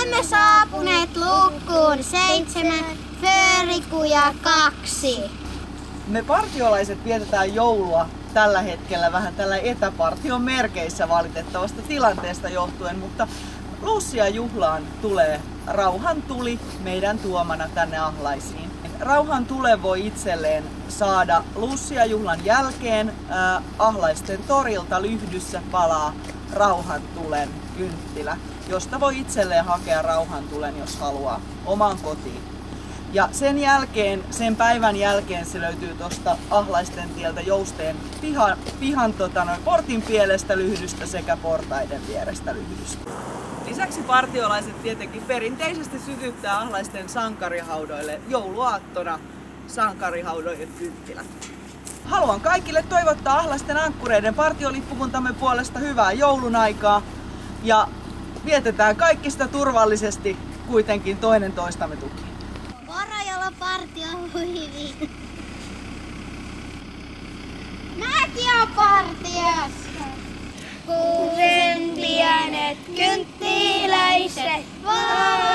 Olemme saapuneet luukkuun 7, föörikuja 2. Me partiolaiset vietetään joulua tällä hetkellä vähän tällä etäpartion merkeissä valitettavasta tilanteesta johtuen, mutta Lucia-juhlaan tulee rauhantuli meidän tuomana tänne Ahlaisiin. Rauhantulen voi itselleen saada Lucia-juhlan jälkeen Ahlaisten torilta Lyhdyssä palaa rauhantulen kynttilä, josta voi itselleen hakea rauhantulen, jos haluaa, omaan kotiin. Ja sen päivän jälkeen se löytyy tuosta Ahlaisten tieltä Jousteen pihan portin pielestä Lyhdystä sekä portaiden vierestä Lyhdystä. Lisäksi partiolaiset tietenkin perinteisesti sytyttää Ahlaisten sankarihaudoille jouluaattona sankarihaudojen kynttilät. Haluan kaikille toivottaa Ahlaisten ankkureiden partiolippukuntamme puolesta hyvää joulun aikaa ja vietetään kaikki sitä turvallisesti kuitenkin toinen toistamme tukien. Varajolla partio hyvin. Mäkin on partiossa. Kuusen pienet kynttiläiset.